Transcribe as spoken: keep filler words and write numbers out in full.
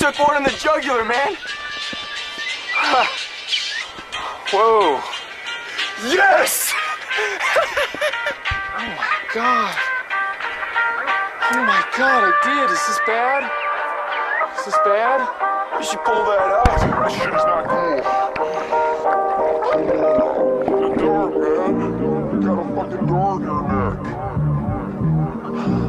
took one in the jugular, man. Whoa. Yes! Oh my God. Oh my God, I did. Is this bad? Is this bad? You should pull that out. This shit is not cool. Get dark, man. You got a fucking dog in your neck.